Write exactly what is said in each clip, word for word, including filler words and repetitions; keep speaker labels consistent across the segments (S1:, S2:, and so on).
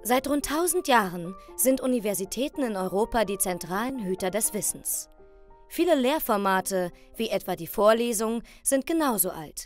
S1: Seit rund tausend Jahren sind Universitäten in Europa die zentralen Hüter des Wissens. Viele Lehrformate, wie etwa die Vorlesung, sind genauso alt.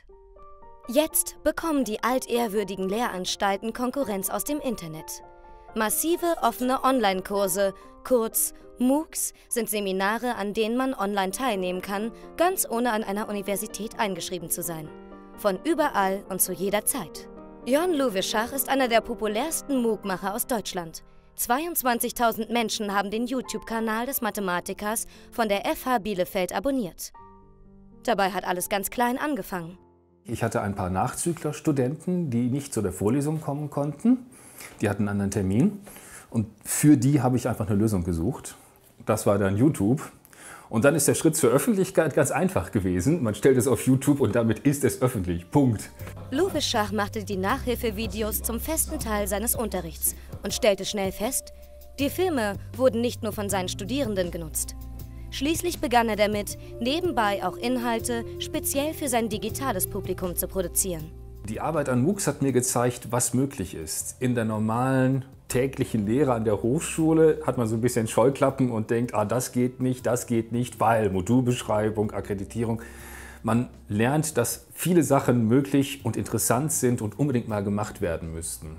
S1: Jetzt bekommen die altehrwürdigen Lehranstalten Konkurrenz aus dem Internet. Massive offene Online-Kurse, kurz MOOCs, sind Seminare, an denen man online teilnehmen kann, ganz ohne an einer Universität eingeschrieben zu sein. Von überall und zu jeder Zeit. Jörn Louweschach ist einer der populärsten MOOC-Macher aus Deutschland. zweiundzwanzigtausend Menschen haben den YouTube-Kanal des Mathematikers von der F H Bielefeld abonniert. Dabei hat alles ganz klein angefangen.
S2: Ich hatte ein paar Nachzüglerstudenten, die nicht zu der Vorlesung kommen konnten. Die hatten einen anderen Termin und für die habe ich einfach eine Lösung gesucht. Das war dann YouTube. Und dann ist der Schritt zur Öffentlichkeit ganz einfach gewesen. Man stellt es auf YouTube und damit ist es öffentlich. Punkt.
S1: Louweschach machte die Nachhilfevideos zum festen Teil seines Unterrichts und stellte schnell fest, die Filme wurden nicht nur von seinen Studierenden genutzt. Schließlich begann er damit, nebenbei auch Inhalte speziell für sein digitales Publikum zu produzieren.
S2: Die Arbeit an MOOCs hat mir gezeigt, was möglich ist. In der normalen täglichen Lehre an der Hochschule hat man so ein bisschen Scheuklappen und denkt, ah, das geht nicht, das geht nicht, weil Modulbeschreibung, Akkreditierung. Man lernt, dass viele Sachen möglich und interessant sind und unbedingt mal gemacht werden müssten.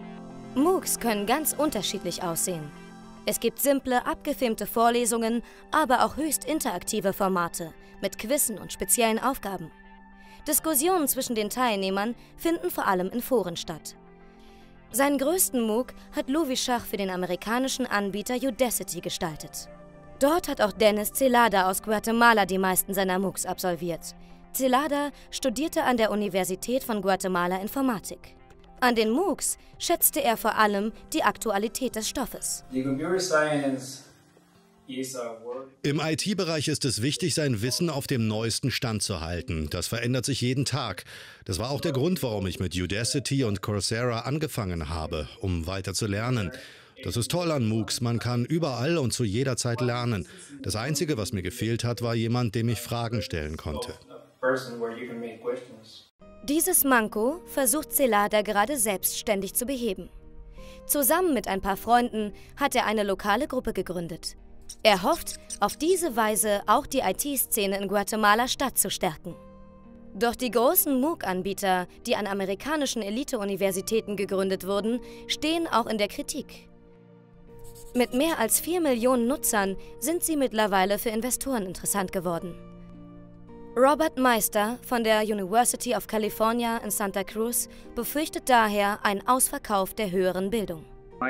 S1: MOOCs können ganz unterschiedlich aussehen. Es gibt simple, abgefilmte Vorlesungen, aber auch höchst interaktive Formate mit Quizzen und speziellen Aufgaben. Diskussionen zwischen den Teilnehmern finden vor allem in Foren statt. Seinen größten MOOC hat Louweschach für den amerikanischen Anbieter Udacity gestaltet. Dort hat auch Dennis Celada aus Guatemala die meisten seiner MOOCs absolviert. Celada studierte an der Universität von Guatemala Informatik. An den MOOCs schätzte er vor allem die Aktualität des Stoffes.
S3: Im I T-Bereich ist es wichtig, sein Wissen auf dem neuesten Stand zu halten. Das verändert sich jeden Tag. Das war auch der Grund, warum ich mit Udacity und Coursera angefangen habe, um weiter zu lernen. Das ist toll an MOOCs, man kann überall und zu jeder Zeit lernen. Das Einzige, was mir gefehlt hat, war jemand, dem ich Fragen stellen konnte.
S1: Dieses Manko versucht Celada gerade selbstständig zu beheben. Zusammen mit ein paar Freunden hat er eine lokale Gruppe gegründet. Er hofft, auf diese Weise auch die I T-Szene in Guatemala-Stadt zu stärken. Doch die großen MOOC-Anbieter, die an amerikanischen Elite-Universitäten gegründet wurden, stehen auch in der Kritik. Mit mehr als vier Millionen Nutzern sind sie mittlerweile für Investoren interessant geworden. Robert Meister von der University of California in Santa Cruz befürchtet daher einen Ausverkauf der höheren Bildung.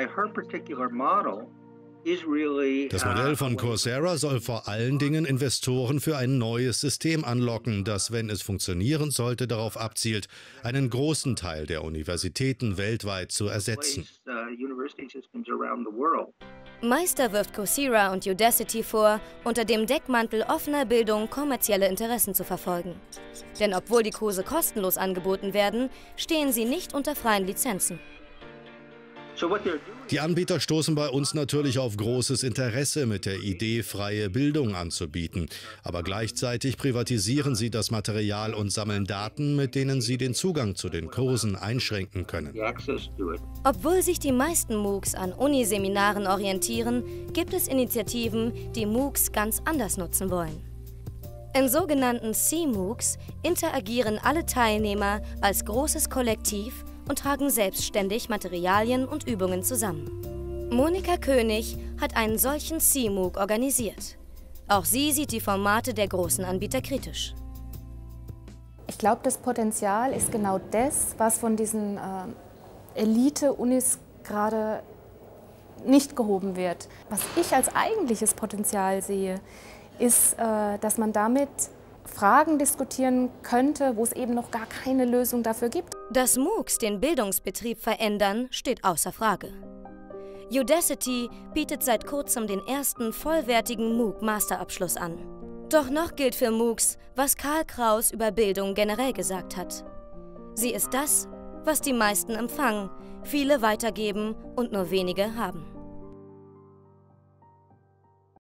S3: Das Modell von Coursera soll vor allen Dingen Investoren für ein neues System anlocken, das, wenn es funktionieren sollte, darauf abzielt, einen großen Teil der Universitäten weltweit zu ersetzen.
S1: Meister wirft Coursera und Udacity vor, unter dem Deckmantel offener Bildung kommerzielle Interessen zu verfolgen. Denn obwohl die Kurse kostenlos angeboten werden, stehen sie nicht unter freien Lizenzen.
S3: Die Anbieter stoßen bei uns natürlich auf großes Interesse, mit der Idee, freie Bildung anzubieten. Aber gleichzeitig privatisieren sie das Material und sammeln Daten, mit denen sie den Zugang zu den Kursen einschränken können.
S1: Obwohl sich die meisten MOOCs an Uniseminaren orientieren, gibt es Initiativen, die MOOCs ganz anders nutzen wollen. In sogenannten C-MOOCs interagieren alle Teilnehmer als großes Kollektiv und tragen selbstständig Materialien und Übungen zusammen. Monika König hat einen solchen C-MOOC organisiert. Auch sie sieht die Formate der großen Anbieter kritisch.
S4: Ich glaube, das Potenzial ist genau das, was von diesen äh, Elite-Unis gerade nicht gehoben wird. Was ich als eigentliches Potenzial sehe, ist, äh, dass man damit Fragen diskutieren könnte, wo es eben noch gar keine Lösung dafür gibt.
S1: Dass MOOCs den Bildungsbetrieb verändern, steht außer Frage. Udacity bietet seit kurzem den ersten vollwertigen MOOC-Masterabschluss an. Doch noch gilt für MOOCs, was Karl Kraus über Bildung generell gesagt hat. Sie ist das, was die meisten empfangen, viele weitergeben und nur wenige haben.